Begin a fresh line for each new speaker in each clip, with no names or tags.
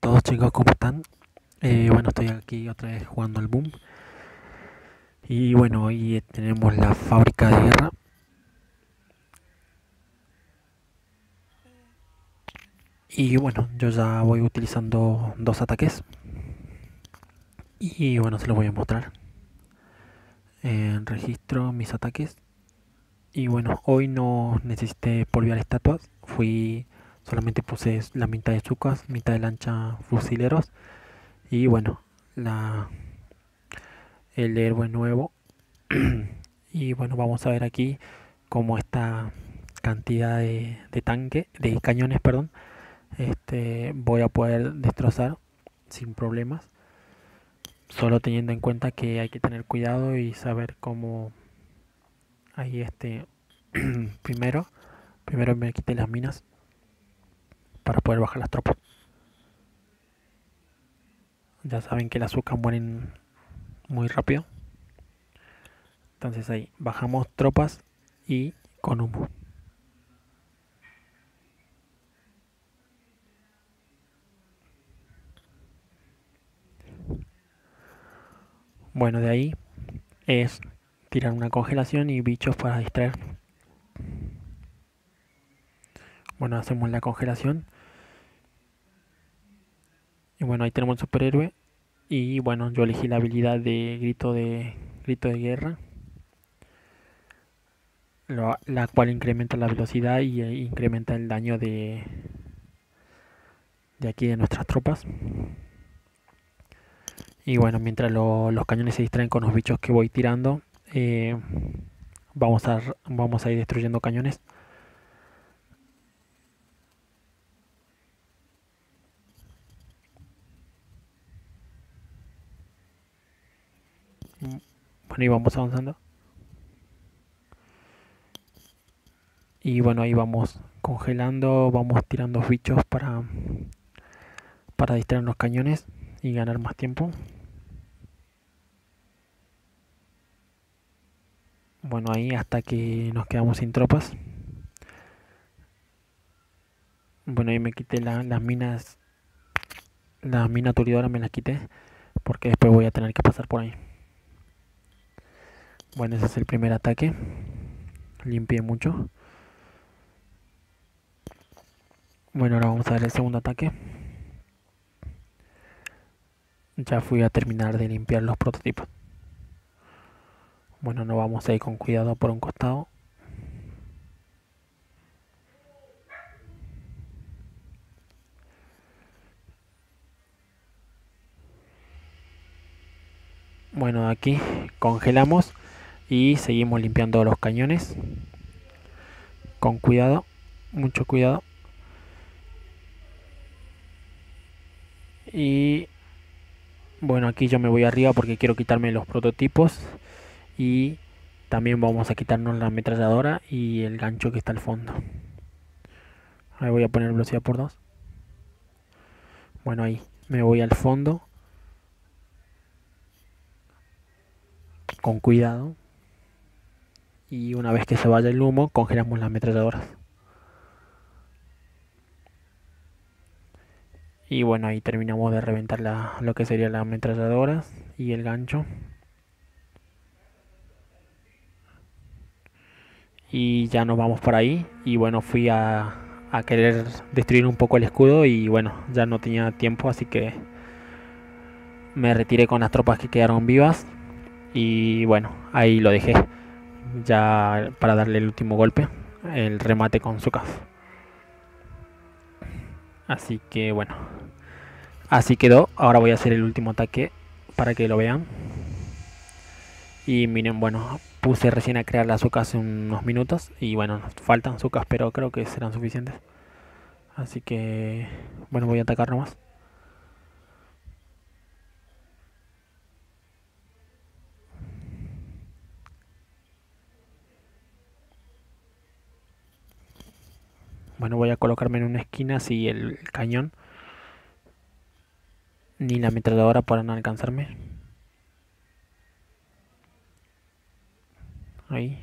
todos chicos, ¿cómo están? Bueno, estoy aquí otra vez jugando al Boom. Y bueno, hoy tenemos la fábrica de guerra. Y bueno, yo ya voy utilizando dos ataques. Y bueno, se los voy a mostrar. Registro mis ataques. Y bueno, hoy no necesité polvear estatuas. Solamente puse la mitad de Zukas, mitad de lancha fusileros. Y bueno, la, el héroe nuevo. Y bueno, vamos a ver aquí cómo esta cantidad de tanque, de cañones, perdón, voy a poder destrozar sin problemas. Solo teniendo en cuenta que hay que tener cuidado y saber cómo ahí primero, primero me quité las minas para poder bajar las tropas. Ya saben que las azúcar mueren muy rápido. Entonces ahí bajamos tropas y con humo. Bueno, de ahí es tirar una congelación y bichos para distraer. Bueno, hacemos la congelación. Y bueno, ahí tenemos el superhéroe. Y bueno, yo elegí la habilidad de grito de guerra, la cual incrementa la velocidad y incrementa el daño de aquí de nuestras tropas. Y bueno, mientras los cañones se distraen con los bichos que voy tirando, eh, vamos a ir destruyendo cañones. Bueno, y vamos avanzando. Y bueno, ahí vamos congelando, vamos tirando bichos para distraer los cañones y ganar más tiempo. Bueno, ahí hasta que nos quedamos sin tropas. Bueno, ahí me quité las minas, la mina turidora me la quité porque después voy a tener que pasar por ahí. Bueno, ese es el primer ataque. Limpié mucho. Bueno, ahora vamos a ver el segundo ataque. Ya fui a terminar de limpiar los prototipos. Bueno, nos vamos a ir con cuidado por un costado. Bueno, aquí congelamos y seguimos limpiando los cañones. Con cuidado, mucho cuidado. Y bueno, aquí yo me voy arriba porque quiero quitarme los prototipos. Y también vamos a quitarnos la ametralladora y el gancho que está al fondo. Ahí voy a poner velocidad por 2. Bueno, ahí me voy al fondo con cuidado. Y una vez que se vaya el humo, congelamos las ametralladoras. Y bueno, ahí terminamos de reventar lo que serían las ametralladoras y el gancho. Y ya nos vamos por ahí. Y bueno, fui a querer destruir un poco el escudo y bueno, ya no tenía tiempo, así que me retiré con las tropas que quedaron vivas. Y bueno, ahí lo dejé. Ya para darle el último golpe, el remate con su caza. Así que bueno, así quedó. Ahora voy a hacer el último ataque para que lo vean. Y miren, bueno, puse recién a crear las sucas hace unos minutos. Y bueno, faltan sucas, pero creo que serán suficientes. Así que bueno, voy a atacar nomás. Bueno, voy a colocarme en una esquina si el cañón ni la ametralladora podrán alcanzarme. Ahí.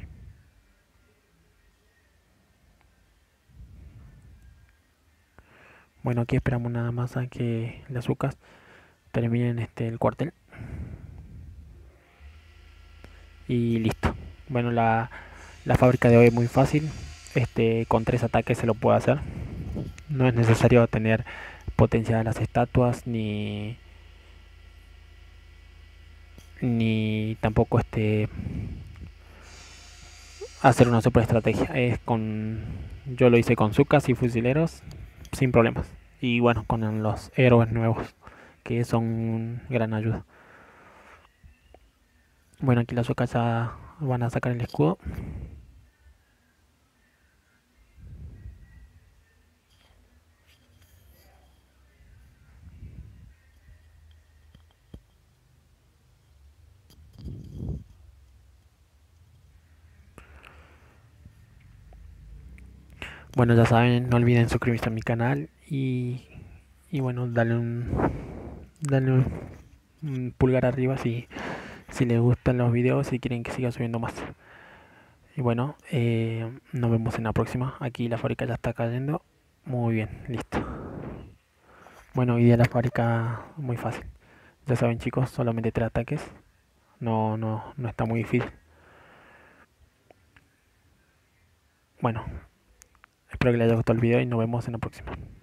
Bueno, aquí esperamos nada más a que las azúcar terminen el cuartel y listo. Bueno, la fábrica de hoy es muy fácil. Con 3 ataques se lo puede hacer. No es necesario tener potencia de las estatuas ni tampoco hacer una super estrategia. Yo lo hice con Zucas y fusileros sin problemas. Y bueno, con los héroes nuevos, que son gran ayuda. Bueno, aquí las Zucas ya van a sacar el escudo. Bueno, ya saben, no olviden suscribirse a mi canal y bueno, dale un pulgar arriba si les gustan los videos y quieren que siga subiendo más. Y bueno, nos vemos en la próxima. Aquí la fábrica ya está cayendo. Muy bien, listo. Bueno, hoy día la fábrica muy fácil. Ya saben chicos, solamente 3 ataques. No está muy difícil. Bueno, espero que les haya gustado el video y nos vemos en la próxima.